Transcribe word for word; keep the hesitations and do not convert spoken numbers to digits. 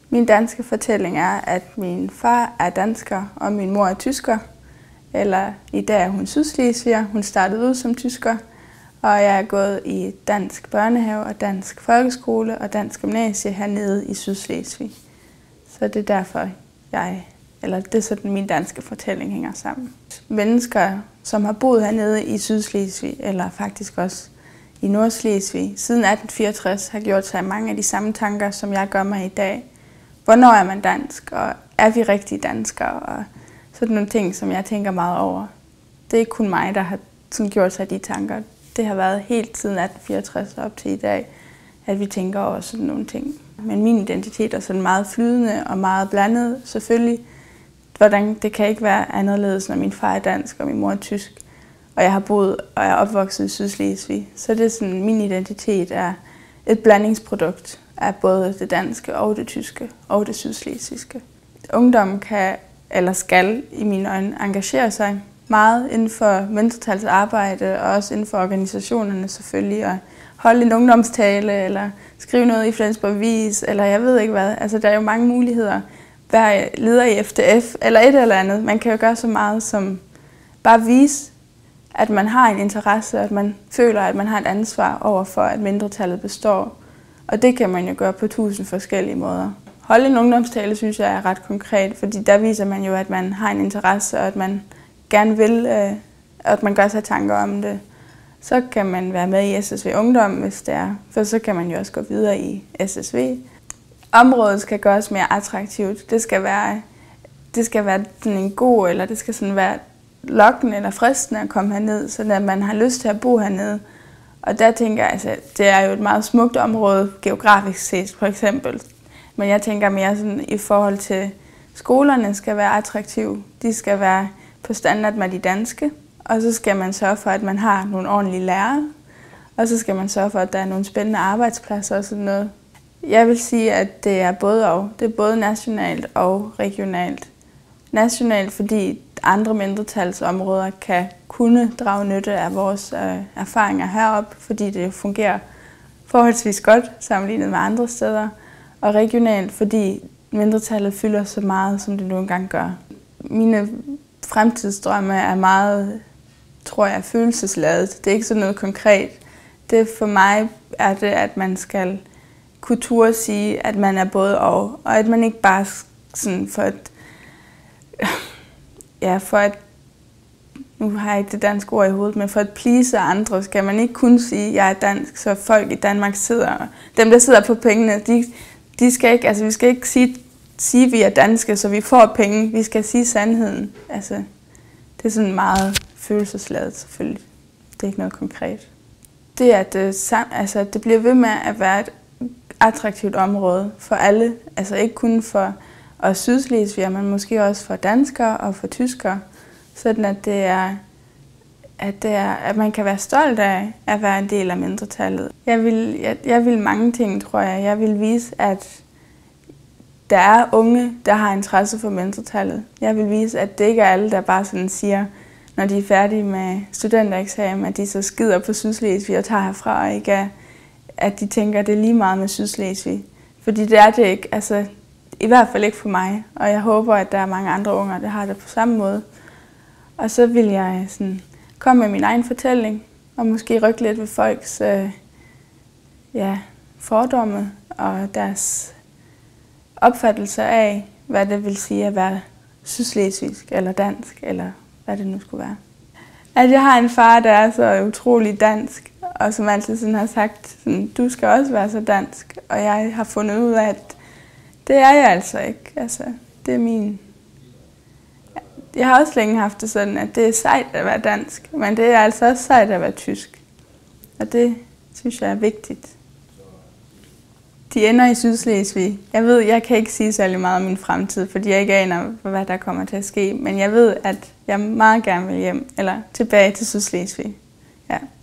Min danske fortælling er, at min far er dansker, og min mor er tysker. Eller i dag er hun sydslesviger. Hun startede ud som tysker, og jeg er gået i dansk børnehave og dansk folkeskole og dansk gymnasie hernede i Sydslesvig. Så det er derfor, jeg, eller det er sådan, min danske fortælling hænger sammen. Mennesker, som har boet hernede i Sydslesvig, eller faktisk også i Nordslesvig, siden atten fireogtres har gjort sig mange af de samme tanker, som jeg gør mig i dag. Hvornår er man dansk, og er vi rigtige danskere, og sådan nogle ting, som jeg tænker meget over. Det er ikke kun mig, der har sådan gjort sig de tanker. Det har været helt siden atten fireogtres op til i dag, at vi tænker over sådan nogle ting. Men min identitet er sådan meget flydende og meget blandet, selvfølgelig. Hvordan det kan ikke være anderledes, når min far er dansk og min mor er tysk, og jeg har boet og er opvokset i Sydslesvig. Så det er sådan, min identitet er et blandingsprodukt af både det danske og det tyske og det sydslesvigske. Ungdommen kan eller skal i mine øjne engagere sig meget inden for mindretalsarbejde og også inden for organisationerne selvfølgelig, og holde en ungdomstale eller skrive noget i Flensborg Avis, eller jeg ved ikke hvad. Altså der er jo mange muligheder. Være leder i F D F eller et eller andet. Man kan jo gøre så meget som bare vise, at man har en interesse, at man føler, at man har et ansvar over for, at mindretallet består. Og det kan man jo gøre på tusind forskellige måder. Holde en ungdomstale synes jeg er ret konkret, fordi der viser man jo, at man har en interesse, og at man gerne vil, øh, og at man gør sig tanker om det. Så kan man være med i S S V Ungdom, hvis det er, for så kan man jo også gå videre i S S V. Området skal gøres mere attraktivt. Det skal være, det skal være sådan en god, eller det skal sådan være lokkende eller fristende at komme herned, så at man har lyst til at bo hernede. Og der tænker jeg, altså, det er jo et meget smukt område, geografisk set for eksempel. Men jeg tænker mere sådan i forhold til, skolerne skal være attraktive. De skal være på standard med de danske. Og så skal man sørge for, at man har nogle ordentlige lærere. Og så skal man sørge for, at der er nogle spændende arbejdspladser og sådan noget. Jeg vil sige, at det er både og. Det er både nationalt og regionalt. Nationalt, fordi andre mindretalsområder kan kunne drage nytte af vores øh, erfaringer heroppe, fordi det fungerer forholdsvis godt sammenlignet med andre steder. Og regionalt, fordi mindretallet fylder så meget, som det nu engang gør. Mine fremtidsdrømme er meget, tror jeg, følelsesladet. Det er ikke sådan noget konkret. Det for mig er det, at man skal kunne turde sige, at man er både og, og at man ikke bare sådan for at, ja, for at, nu har jeg ikke det danske ord i hovedet, men for at please andre, skal man ikke kun sige, at jeg er dansk, så folk i Danmark sidder, dem der sidder på pengene, de, de skal ikke, altså vi skal ikke sige, sige, at vi er danske, så vi får penge, vi skal sige sandheden. Altså, det er sådan meget følelsesladet selvfølgelig, det er ikke noget konkret. Det er, at det, altså, det bliver ved med at være et attraktivt område for alle, altså ikke kun for os sydslesvigere, men måske også for danskere og for tyskere, sådan at det er, at det er, at man kan være stolt af at være en del af mindretallet. Jeg vil, jeg, jeg vil mange ting, tror jeg. Jeg vil vise, at der er unge, der har interesse for mindretallet. Jeg vil vise, at det ikke er alle, der bare sådan siger, når de er færdige med studentereksamen, at de så skider på Sydslesvig og tager herfra, og ikke er, at de tænker, at det er lige meget med Sydslesvig. Fordi det er det ikke, altså i hvert fald ikke for mig, og jeg håber, at der er mange andre unger, der har det på samme måde. Og så vil jeg sådan komme med min egen fortælling, og måske rykke lidt ved folks øh, ja, fordomme og deres opfattelse af, hvad det vil sige at være sydslesvigsk eller dansk, eller hvad det nu skulle være. At jeg har en far, der er så utrolig dansk, og som altid sådan har sagt, sådan, du skal også være så dansk. Og jeg har fundet ud af, at det er jeg altså ikke. Altså, det er min... Jeg har også længe haft det sådan, at det er sejt at være dansk, men det er altså også sejt at være tysk. Og det synes jeg er vigtigt. De ender i Sydslesvig. Jeg ved, jeg kan ikke sige særlig meget om min fremtid, fordi jeg ikke aner, hvad der kommer til at ske. Men jeg ved, at jeg meget gerne vil hjem, eller tilbage til Sydslesvig. Ja.